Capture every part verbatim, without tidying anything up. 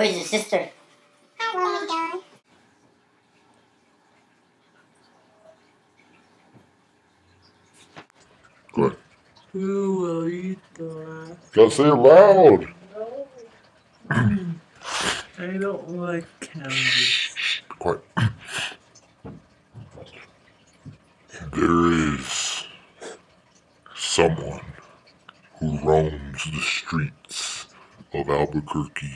Where's your sister? Good. Who will eat the last? Gotta say it loud. I don't like cameras. Be quiet. There is someone who roams the streets of Albuquerque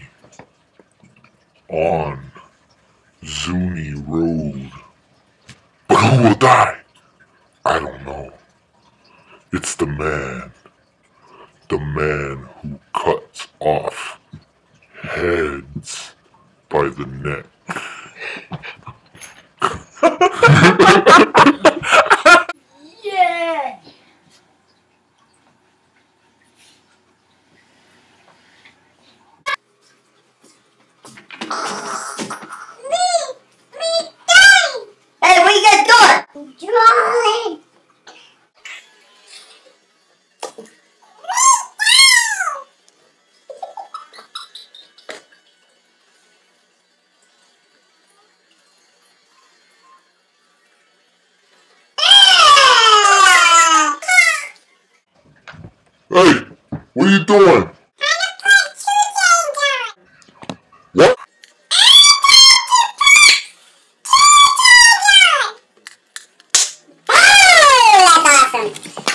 on Zuni Road. But who will die? I don't know. It's the man. The man who cuts off heads by the neck. Yeah! Hey, what are you guys doing? Drawing. Hey, what are you doing? What? Oh, that's awesome.